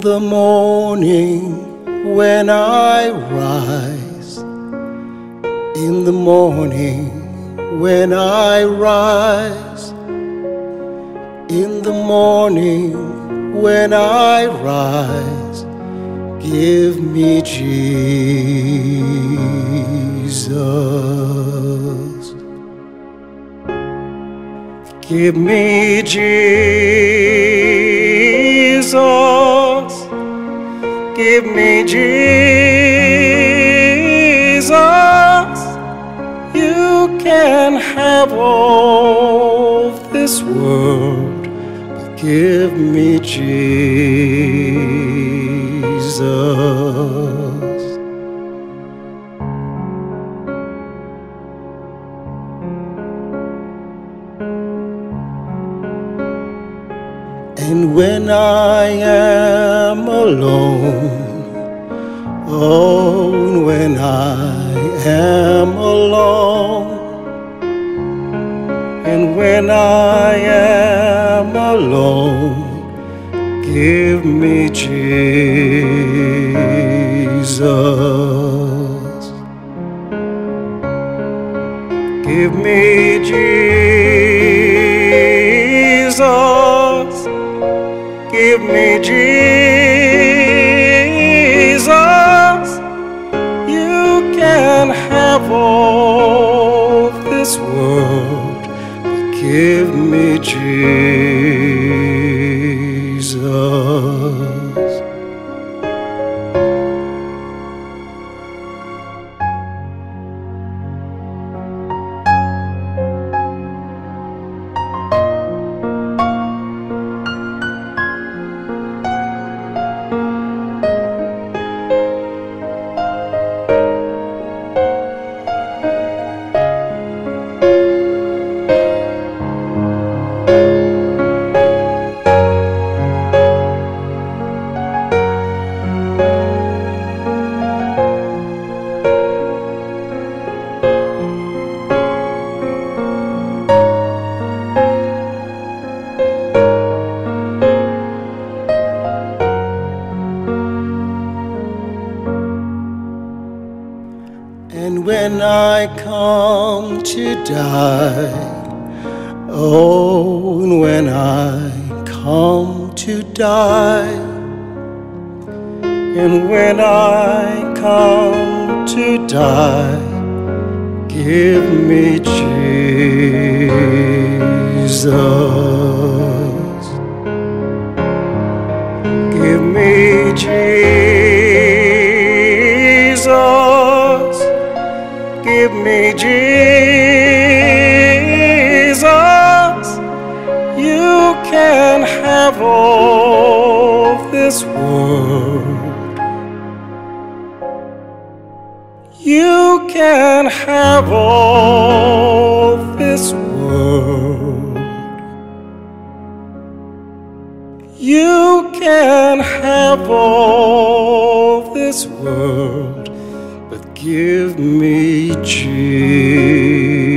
the morning when I rise, in the morning when I rise, in the morning when I rise, give me Jesus. Give me Jesus. Give me Jesus. You can have all this world, but give me Jesus. And when I am alone, oh, when I am alone, and when I am alone, give me Jesus. Give me Jesus. Give me Jesus. You can have all this world, but give me Jesus. And when I come to die, oh, and when I come to die, and when I come to die, give me Jesus. Give me Jesus. Give me Jesus. You can have all this world. You can have all this world. You can have all this world, but give me Jesus.